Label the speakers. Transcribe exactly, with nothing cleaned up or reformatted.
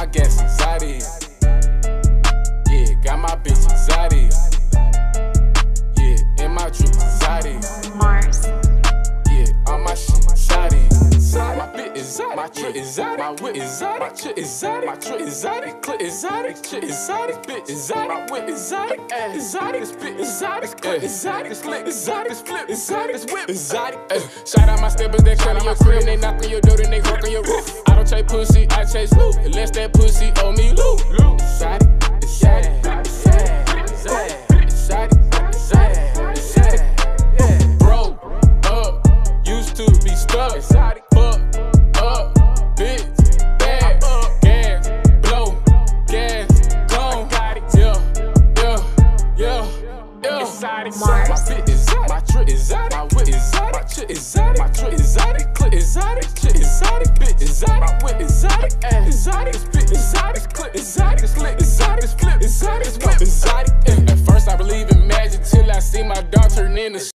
Speaker 1: gas exotic. Yeah, got my bitch exotic. Yeah, and my drip exotic.
Speaker 2: Mars.
Speaker 1: Yeah, all my shit exotic. My bitch exotic, my trip exotic, my whip exotic, my chip exotic, my trip exotic, clip exotic, chip exotic, bitch exotic, my whip exotic, ass exotic, spit exotic, clip exotic, slick exotic, flip exotic, whip exotic. Shout out my steppers that come to your crib, they knock on your door, then they walk on your roof. I don't chase pussy, I chase loot, unless that pussy owe me loot. Exotic, exotic, exotic, exotic, exotic, exotic. Bro, up, used to be stuck. Exotic.
Speaker 2: Mars.
Speaker 1: My fit exotic, my trip exotic, my whip exotic, my chip exotic, my trip exotic, clip exotic, chip exotic, bitch exotic, my whip exotic, ass exotic, spit exotic, clip exotic, slick exotic, flip exotic, whip exotic. At first I believe in magic till I see my dog turn into